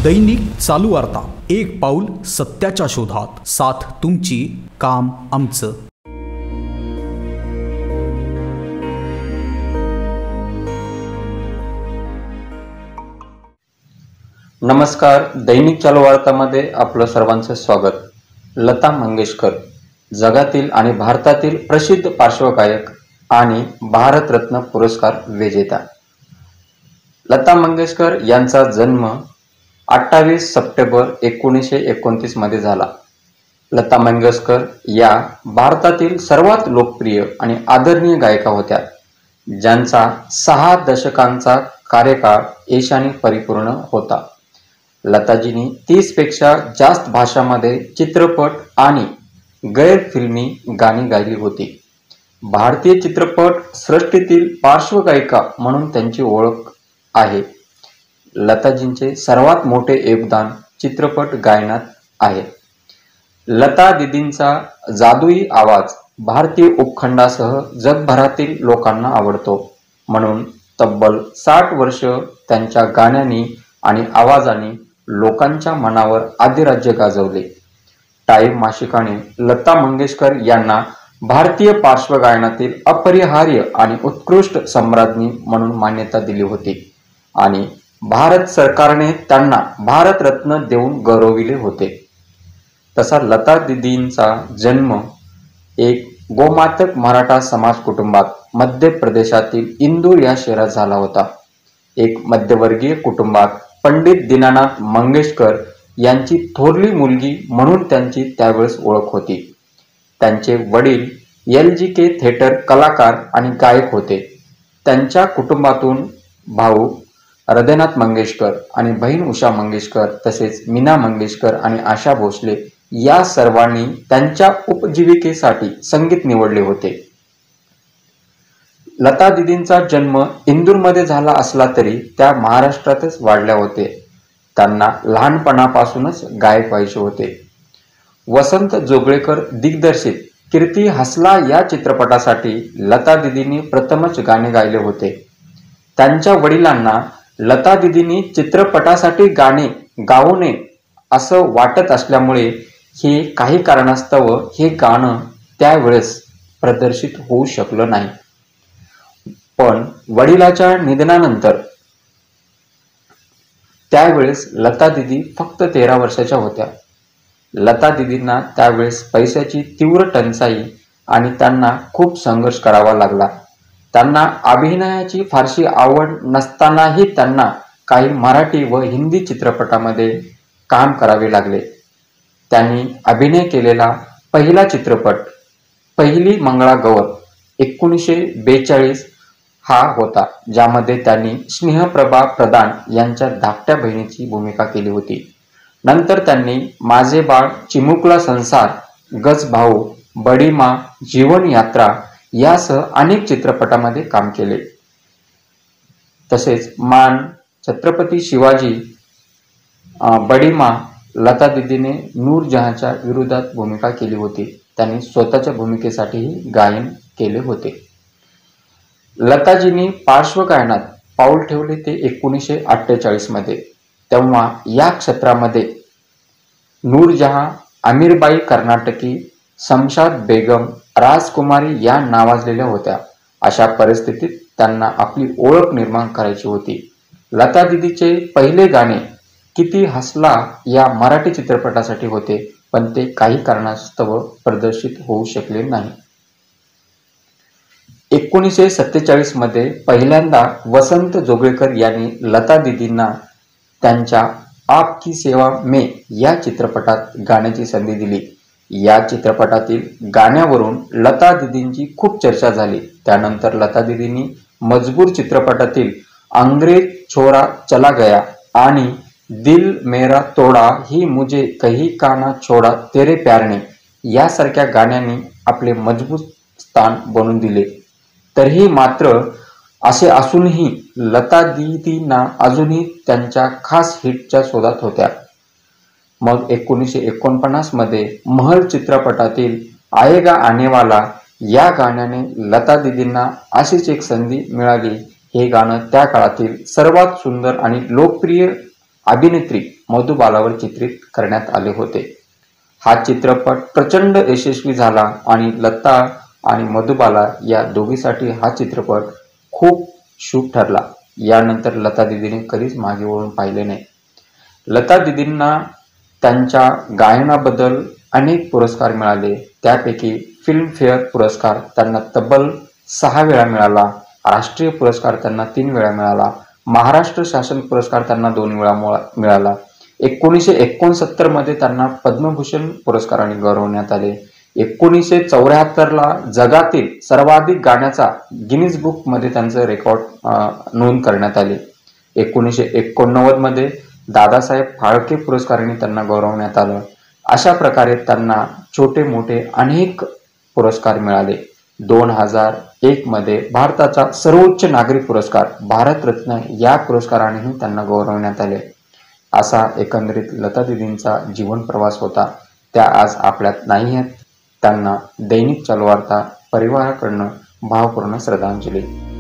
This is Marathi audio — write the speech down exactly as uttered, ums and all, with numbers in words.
दैनिक चालू वार्ता, एक पाऊल सत्याच्या शोधात, साथ तुमची, काम आमचं. नमस्कार. दैनिक चालू वार्तामध्ये आपलं सर्वांचं स्वागत. लता मंगेशकर जगातील आणि भारतातील प्रसिद्ध पार्श्वगायक आणि भारतरत्न पुरस्कार विजेता. लता मंगेशकर यांचा जन्म अठ्ठावीस सप्टेंबर एकोणीसशे एकोणतीस मध्ये झाला. लता मंगेशकर या भारतातील सर्वात लोकप्रिय आणि आदरणीय गायिका होत्या, ज्यांचा सहा दशकांचा कार्यकाळ यशाने परिपूर्ण होता. लताजींनी तीस पेक्षा जास्त भाषांमध्ये चित्रपट आणि गैर फिल्मी गाणी गायली होती. भारतीय चित्रपट सृष्टीतील पार्श्वगायिका म्हणून त्यांची ओळख आहे. लताजींचे सर्वात मोठे योगदान चित्रपट गायनात आहे. लता दीदींचा जादुई आवाज भारतीय उपखंडासह जगभरातील लोकांना आवडतो, म्हणून तब्बल साठ वर्ष त्यांच्या गाण्यांनी आणि आवाजाने लोकांच्या मनावर अधिराज्य गाजवले. टाइम मासिकाने लता मंगेशकर यांना भारतीय पार्श्वगायनातील अपरिहार्य आणि उत्कृष्ट सम्राज्ञी म्हणून मान्यता दिली होती आणि भारत सरकारने त्यांना भारतरत्न देऊन गौरविले होते. तसा लता दीदींचा जन्म एक गोमातक मराठा समाज कुटुंबात मध्य प्रदेशातील इंदूर या शहरात झाला होता. एक मध्यवर्गीय कुटुंबात पंडित दीनानाथ मंगेशकर यांची थोरली मुलगी म्हणून त्यांची त्यावेळेस ओळख होती. त्यांचे वडील एल जी के थिएटर कलाकार आणि गायक होते. त्यांच्या कुटुंबातून भाऊ हृदयनाथ मंगेशकर आणि बहीण उषा मंगेशकर तसेच मीना मंगेशकर आणि आशा भोसले या सर्वांनी त्यांच्या उपजीविकेसाठी संगीत निवडले होते. लता दीदींचा जन्म इंदूरमध्ये झाला असला तरी त्या महाराष्ट्रातच वाढल्या होते. त्यांना लहानपणापासूनच गायक व्हायचे होते. वसंत जोगळेकर दिग्दर्शित कीर्ती हसला या चित्रपटासाठी लता दीदींनी प्रथमच गाणे गायले होते. त्यांच्या वडिलांना लता दीदींनी चित्रपटासाठी गाणे गाऊ नये असं वाटत असल्यामुळे हे काही कारणास्तव हे गाणं त्यावेळेस प्रदर्शित होऊ शकलं नाही. पण वडिलाच्या निधनानंतर त्यावेळेस लता दीदी फक्त तेरा वर्षाच्या होत्या. लता दीदींना त्यावेळेस पैशाची तीव्र टंचाई आणि त्यांना खूप संघर्ष करावा लागला. त्यांना अभिनयाची फारशी आवड नसतानाही त्यांना काही मराठी व हिंदी चित्रपटामध्ये काम करावे लागले. त्यांनी अभिनय केलेला पहिला चित्रपट पहिली मंगळागौर एकोणीसशे बेचाळीस हा होता, ज्यामध्ये त्यांनी स्नेहप्रभा प्रधान यांच्या धाकट्या बहिणीची भूमिका केली होती. नंतर त्यांनी माझे बाळ, चिमुकला संसार, गजभाऊ, बडी माँ, जीवन यात्रा यासह अनेक चित्रपटामध्ये काम केले. तसेच मान, छत्रपती शिवाजी, बडी माँ, लता दीदीने नूरजहांच्या विरोधात भूमिका केली होती. त्यांनी स्वतःच्या भूमिकेसाठीही गायन केले होते. लताजींनी पार्श्वगायनात पाऊल ठेवले ते एकोणीसशे अठ्ठेचाळीस मध्ये. तेव्हा या क्षेत्रामध्ये नूरजहां, आमिरबाई कर्नाटकी, शमशाद बेगम, राजकुमारी या नावाजलेल्या होत्या. अशा परिस्थितीत त्यांना आपली ओळख निर्माण करायची होती. लता दीदीचे पहिले गाणे किती हसला या मराठी चित्रपटासाठी होते, पण ते काही कारणास्तव प्रदर्शित होऊ शकले नाही. एकोणीसशे सत्तेचाळीस मध्ये पहिल्यांदा वसंत जोगळेकर यांनी लता दीदींना त्यांच्या आपकी सेवा में या चित्रपटात गाण्याची संधी दिली. या चित्रपटातील गाण्यावरून लता दीदींची खूप चर्चा झाली. त्यानंतर लता दीदींनी मजबूर चित्रपटातील अंग्रेज छोरा चला गया आणि दिल मेरा तोडा ही मुझे कहीं का ना छोडा तेरे प्यारने यासारख्या गाण्यांनी आपले मजबूत स्थान बनवून दिले. तरीही मात्र असे असूनही लता दीदींना अजूनही त्यांच्या खास हिटच्या शोधात होत्या. मग एकोणीसशे एकोणपन्नास मध्ये महल चित्रपटातील आएगा आनेवाला या गाण्याने लता दीदींना अशीच एक संधी मिळाली. हे गाणं त्या काळातील सर्वात सुंदर आणि लोकप्रिय अभिनेत्री मधुबालावर चित्रित करण्यात आले होते. हा चित्रपट प्रचंड यशस्वी झाला आणि लता आणि मधुबाला या दोघीसाठी हा चित्रपट खूप शुभ ठरला. यानंतर लता दीदीने कधीच मागे वळून पाहिले नाही. लता दीदींना त्यांच्या गायनाबद्दल अनेक पुरस्कार मिळाले. त्यापैकी फिल्मफेअर पुरस्कार त्यांना तब्बल सहा वेळा मिळाला, राष्ट्रीय पुरस्कार त्यांना तीन वेळा मिळाला, महाराष्ट्र शासन पुरस्कार त्यांना दोन वेळा मिळाला. एकोणीसशे एकोणसत्तर मध्ये त्यांना पद्मभूषण पुरस्काराने गौरवण्यात आले. एकोणीसशे चौऱ्याहत्तर ला जगातील सर्वाधिक गाण्याचा गिनीज बुक मध्ये त्यांचं रेकॉर्ड नोंद करण्यात आले. एकोणीसशे एकोणनव्वद मध्ये दादासाहेब फाळके पुरस्काराने त्यांना गौरवण्यात आलं. अशा प्रकारे त्यांना छोटे मोठे अनेक पुरस्कार मिळाले. दोन हजार एक मध्ये भारताचा सर्वोच्च नागरी पुरस्कार भारतरत्न या पुरस्कारानेही त्यांना गौरवण्यात आले. असा एकंदरीत लता दीदींचा जीवन प्रवास होता. त्या आज आपल्यात नाही आहेत. त्यांना दैनिक चालू वार्ता परिवाराकडून भावपूर्ण श्रद्धांजली.